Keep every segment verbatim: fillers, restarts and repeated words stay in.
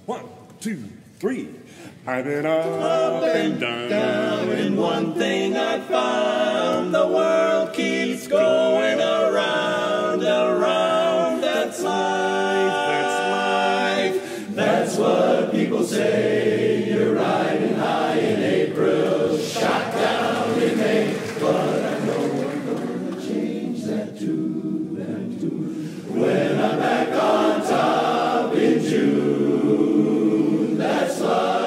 One, two, three. I've been up, Up and down, down, and one thing I found, the world keeps going around, around. That's life, that's life. That's what people say. You're riding high in April, shot down in May. But I know I'm gonna change that too, that too. When I'm back on top in June, that's life.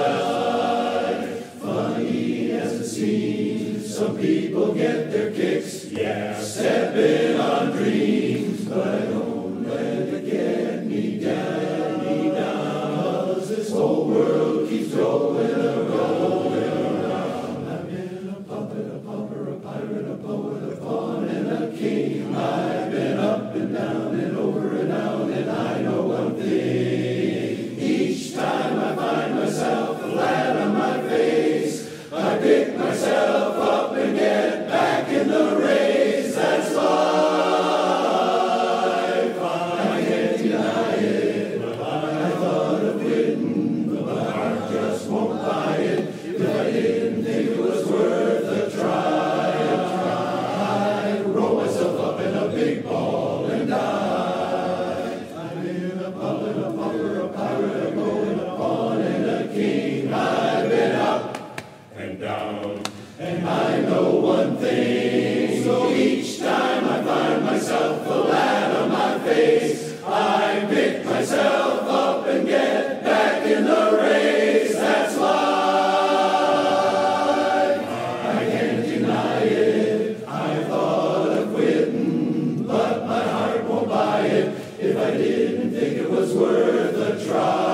Some people get their kicks, yeah, stepping on dreams, but I don't let it get me down, me down, 'cause this whole world keeps rolling and rolling around. I've been a puppet, a pauper, a pirate, a poet, a pawn, and a king. I've been up and down and over and out, and I know one thing. Each time I find myself flat on my face, I pick myself up and get back in the race. That's life. I can't deny it. I thought of quitting, but my heart just won't buy it. If I didn't think it was worth a try, a try, I'd roll myself up in a big ball and die. I've been a puppet, a pauper, a pirate, a poet, a pawn, and a king. I've been up and down, and I know one thing. So each time I find myself flat on my face, I pick myself up and get back in the race. That's life. I can't deny it. I thought of quitting, but my heart won't buy it. If I didn't think it was worth a try.